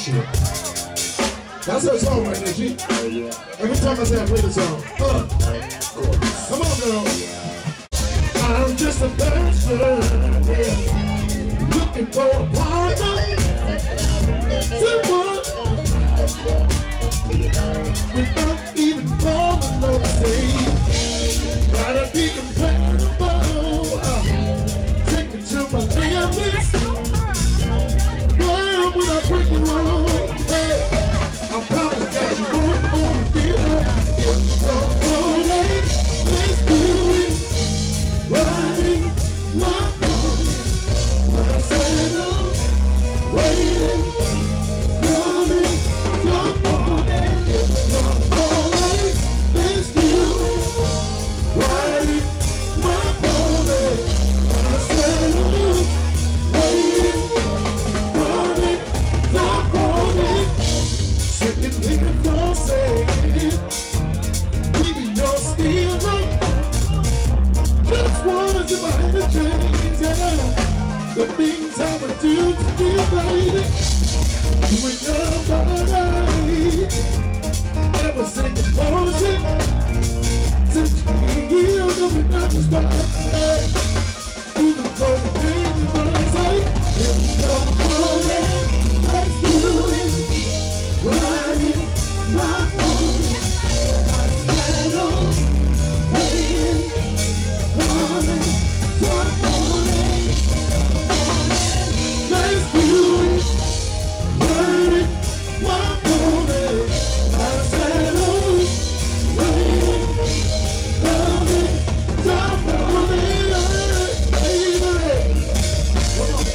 shit. That's her song right there, G. Every time I say I play the song. Come on, girl. I'm just a bachelor, yeah. Looking for a partner. Someone without even falling on the stage. Gotta be compatible. Take it to my limits. Why would I break it wrong? I probably got you going on the dinner. It's so late. Let's do it. Riding my phone. My saddle. Waiting. Coming. Come on. It's so late. Let's do it. Riding my phone. My saddle. Waiting. Coming. Come on. Sitting in the closet, keeping your steel right. Just wanna do my change, yeah. The things I would do to you, baby. You ain't nobody. Ever sing the bullshit. Since you know we got to stop. Even though the things you wanna say, it's no let's do it. Riding my phone, my saddle, waiting, coming, come on in. Let's do it. Riding my phone, my saddle, waiting, coming, come on in, baby. Come on.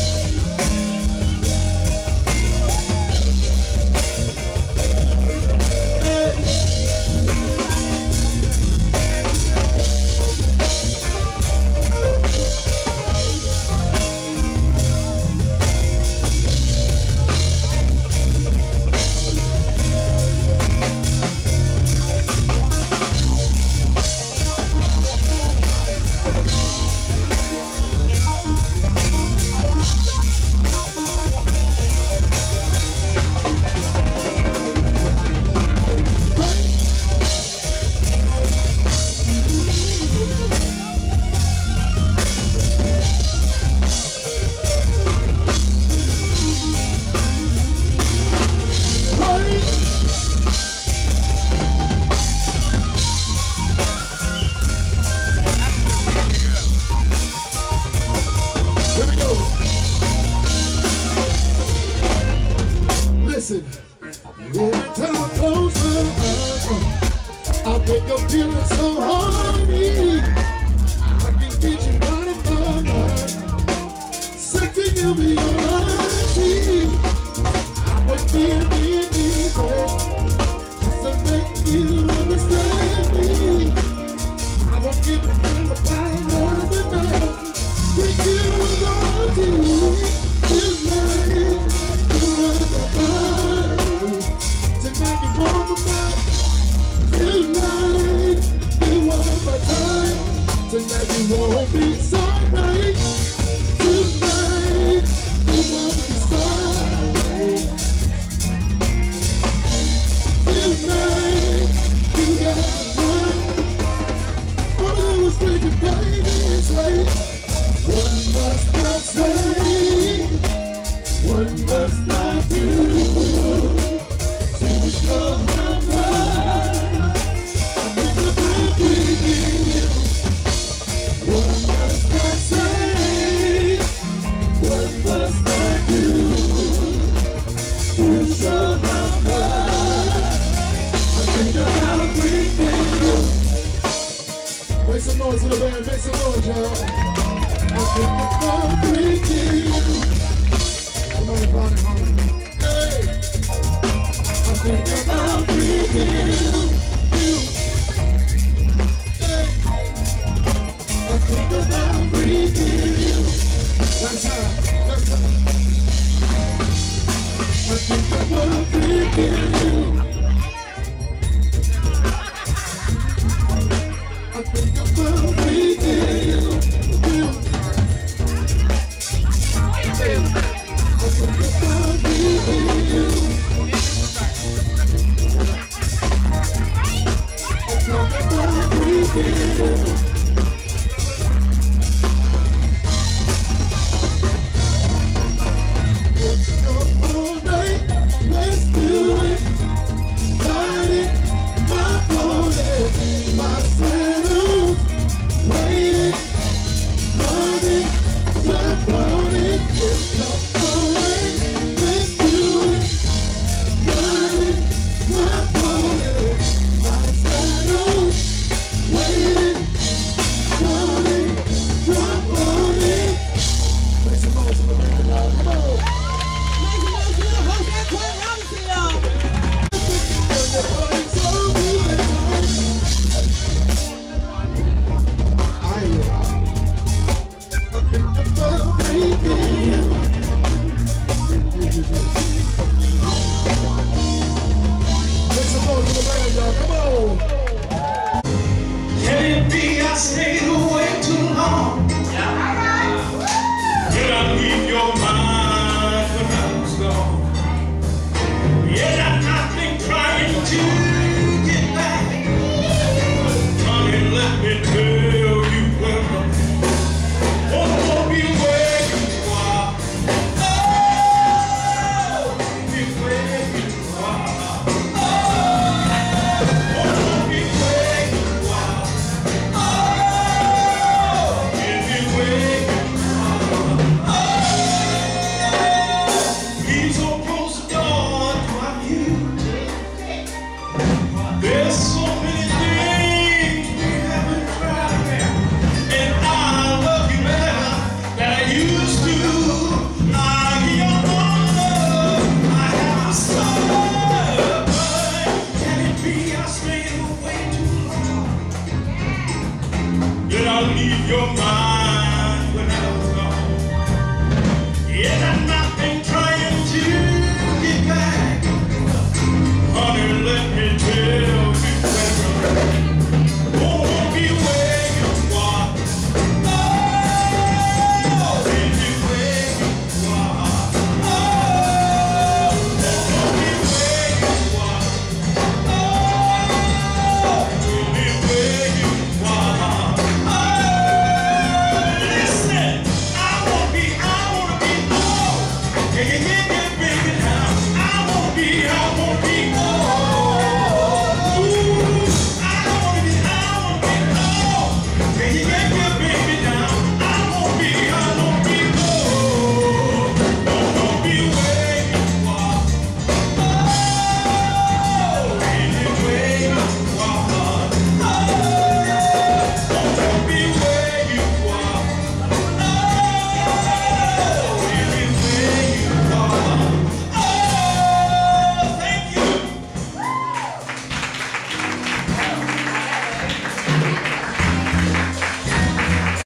Listen, every time I close my eyes, I wake up feeling so horny. I can get you out of my mind. Sexy, you'll be all I see. I would be easy just to make you understand me. I won't give a damn about more than that. Think you was all to me. Tonight you won't be sorry. Tonight you won't be sorry. Tonight you gotta run. All I was thinking, baby, is late. What must I say? What must I do to show my mind? I make the best with you. What must I say? What must I do to show my mind? I think about breathing you. Make some noise in the band, make some noise, y'all. I think about breathing you. Somebody find it, homie. Hey! I think about breathing you. I think about breathing you. That's how, that's how. I think about breathing you. I think about breathing you. I think about breathing you. You're mine.